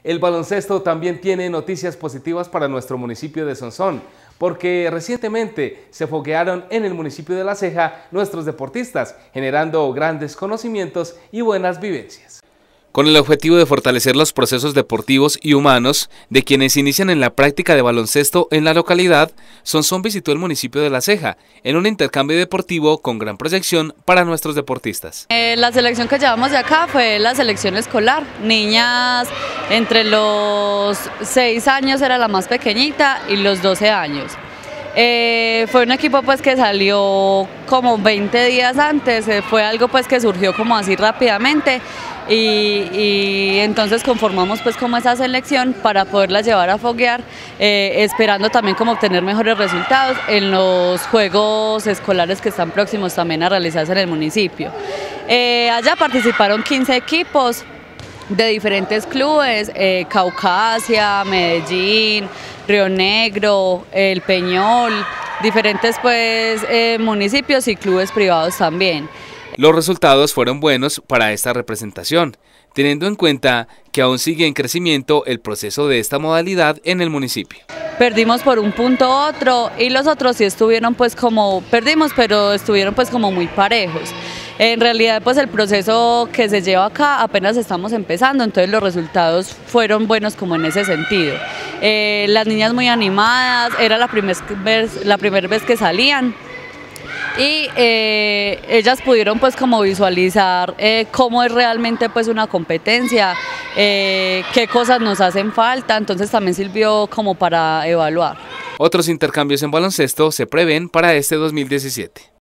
El baloncesto también tiene noticias positivas para nuestro municipio de Sonsón, porque recientemente se foguearon en el municipio de La Ceja nuestros deportistas, generando grandes conocimientos y buenas vivencias. Con el objetivo de fortalecer los procesos deportivos y humanos de quienes inician en la práctica de baloncesto en la localidad, Sonsón visitó el municipio de La Ceja en un intercambio deportivo con gran proyección para nuestros deportistas. La selección que llevamos de acá fue la selección escolar, niñas entre los 6 años era la más pequeñita y los 12 años. Fue un equipo pues que salió como 20 días antes, fue algo pues que surgió como así rápidamente y entonces conformamos pues como esa selección para poderla llevar a foguear, esperando también como obtener mejores resultados en los juegos escolares que están próximos también a realizarse en el municipio. Allá participaron 15 equipos de diferentes clubes, Caucasia, Medellín, Río Negro, El Peñol, diferentes pues municipios y clubes privados también. Los resultados fueron buenos para esta representación, teniendo en cuenta que aún sigue en crecimiento el proceso de esta modalidad en el municipio. Perdimos por un punto otro y los otros sí estuvieron pues como, perdimos pero estuvieron pues como muy parejos. En realidad pues el proceso que se lleva acá apenas estamos empezando, entonces los resultados fueron buenos como en ese sentido. Las niñas muy animadas, era la primera vez que salían. Y ellas pudieron pues como visualizar cómo es realmente pues una competencia, qué cosas nos hacen falta, entonces también sirvió como para evaluar. Otros intercambios en baloncesto se prevén para este 2017.